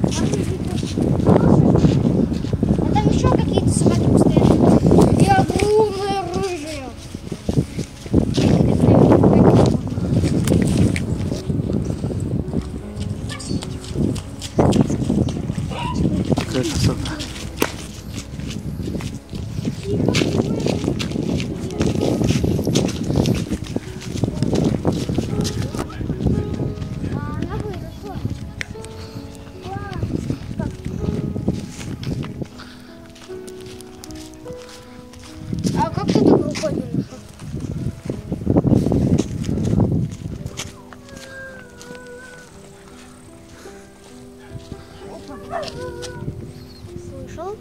А там еще какие-то собаки постоянно. И огромное рыжие. Какая красота. А как ты так рукой не нашел? Слышал?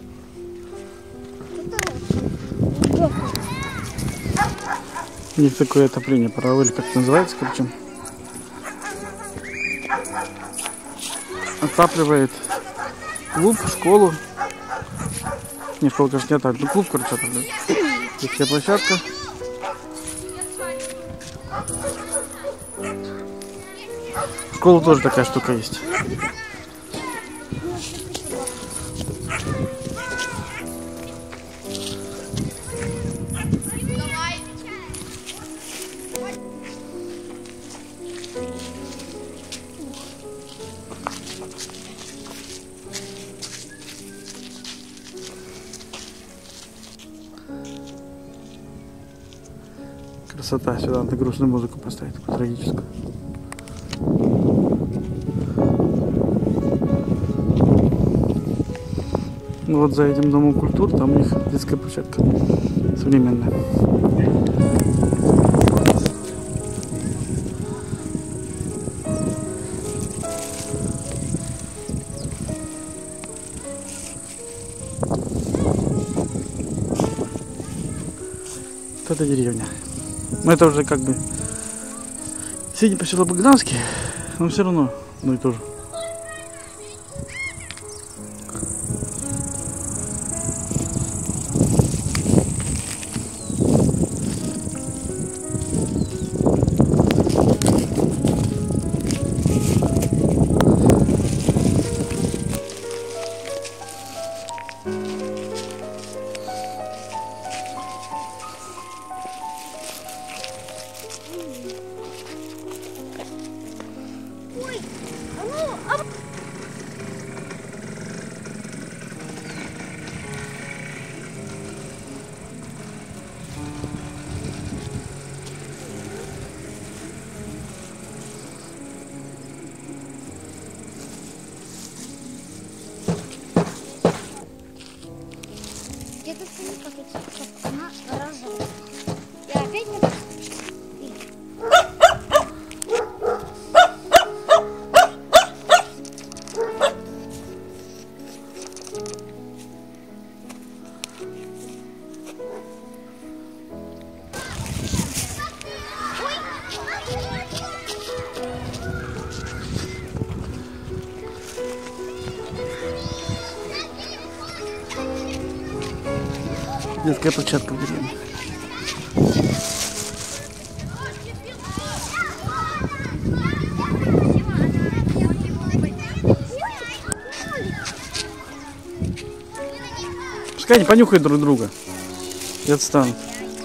Есть такое отопление паровое, или как это называется, короче. Отапливает клуб, школу. Не, школа, конечно, не отапливает, клуб, короче, отапливает. Детская площадка. В школу тоже такая штука есть. Красота, сюда надо грустную музыку поставить, такую трагическую. Ну вот за этим домом культур, там у них детская площадка современная. Вот это деревня. Но это уже как бы средний поселок Богдановский, но все равно ну и тоже. Где-то как она разжалась. Я опять не... Детская площадка в деревне. Пускай они понюхают друг друга и отстанут.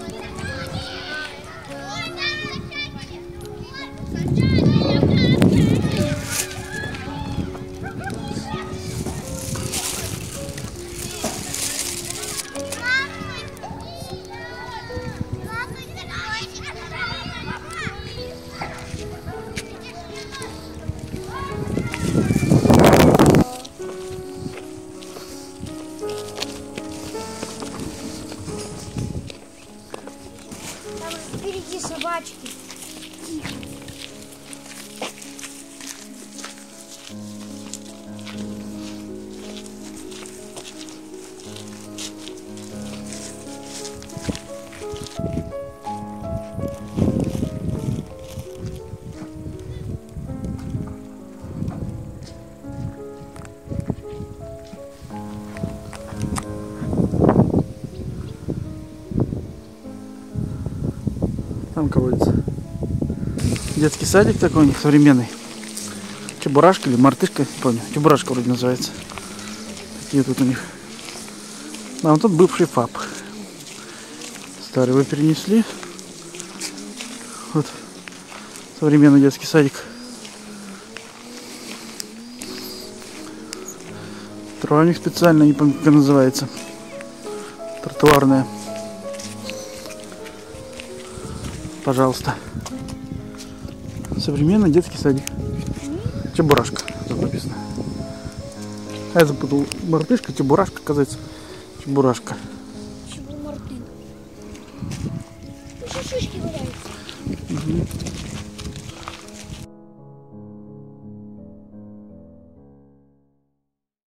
Впереди собачки. Там колодец. Детский садик такой у них современный. Чебурашка или мартышка, не помню. Чебурашка вроде называется. Такие тут у них. А вот тут бывший ФАП. Старый его перенесли. Вот современный детский садик. Трава у них специально, не помню, как она называется. Тротуарная. Пожалуйста. Современный детский садик. Чебурашка. Тут написано. А я запутал. Мартышка, чебурашка, оказывается. Чебурашка. Чебурмартын. Еще шишки валяются.